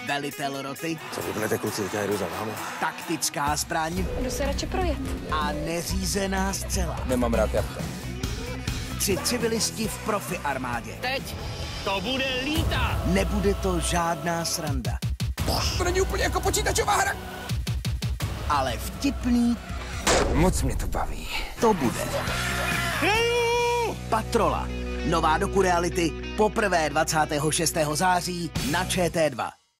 velitel roty, Co vypnete, kluci, já jdu za vámi. taktická zbraň Jdu se radši projet. a neřízená střela. Nemám rád jabka. 3 civilisti v profi armádě. Teď to bude lítat! Nebude to žádná sranda, To není úplně jako počítačová hra. ale vtipný Moc mě to baví. to bude. Patrola. Nová doku reality poprvé 26. září na ČT2.